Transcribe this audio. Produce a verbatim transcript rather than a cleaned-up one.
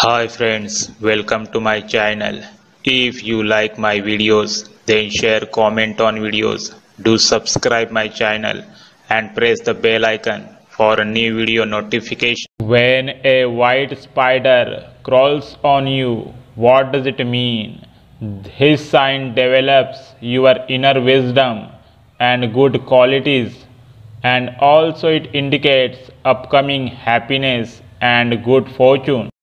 Hi friends, welcome to my channel. If you like my videos, then share, comment on videos. Do subscribe my channel and press the bell icon for a new video notification. When a white spider crawls on you, what does it mean? His sign develops your inner wisdom and good qualities, and also it indicates upcoming happiness and good fortune.